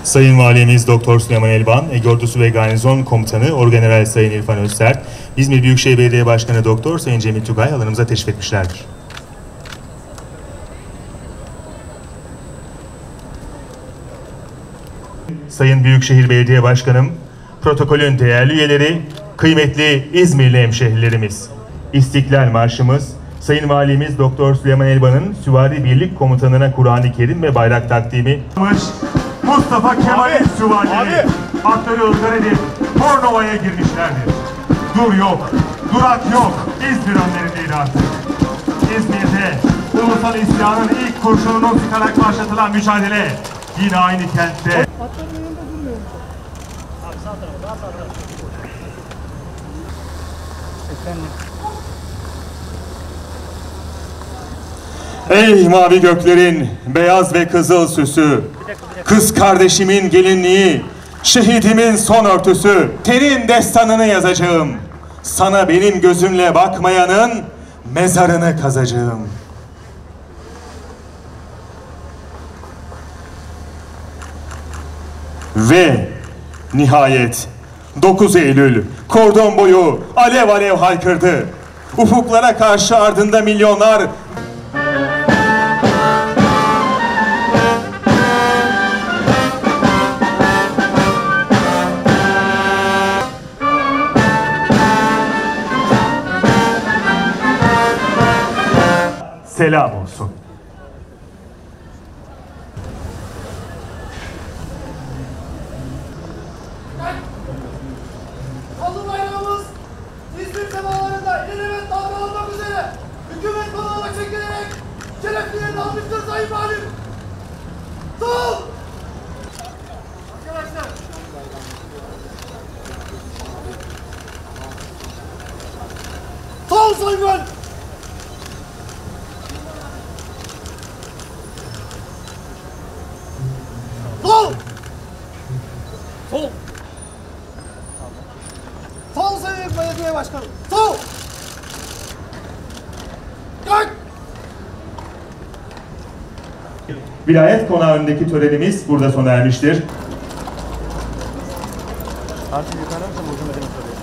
Sayın Valimiz Doktor Süleyman Elban, Ege Ordusu ve Garnizon Komutanı Orgeneral Sayın İrfan Özsert, İzmir Büyükşehir Belediye Başkanı Doktor Sayın Cemil Tugay alanımıza teşrif etmişlerdir. Sayın Büyükşehir Belediye Başkanım, protokolün değerli üyeleri, kıymetli İzmirli hemşehrilerimiz, İstiklal Marşımız, Sayın Valimiz Doktor Süleyman Elban'ın Süvari Birlik Komutanına Kur'an-ı Kerim ve bayrak takdimi. Mustafa Kemal'in süvarileri atları ılgar edip Bornova'ya girmişlerdir. Dur yok, durak yok, İzmir önlerindeydi artık. İzmir'de ulusal isyanın ilk kurşununu sıkarak başlatılan mücadele yine aynı kentte. Atların yanında durmuyor. Abi sağ tarafa, daha sağ tarafa. Efendim. Ey mavi göklerin beyaz ve kızıl süsü, kız kardeşimin gelinliği, şehidimin son örtüsü, senin destanını yazacağım. Sana benim gözümle bakmayanın mezarını kazacağım. Ve nihayet 9 Eylül kordon boyu alev alev haykırdı. Ufuklara karşı ardında milyonlar selam olsun. Kanlı bayrağımız İzmir semalarında ilelebet dalga almak üzere hükümet konağına çekilerek şerefliğini almıştır Sayın Valim. Sol! Arkadaşlar! Sol Sayın Valim! Sol! Sol! Sol Sayın Belediye Başkanı! Sol! Kalk! Vilayet konağındaki törenimiz burada sona ermiştir. Artık yukarı mı hocam edelim soruyor?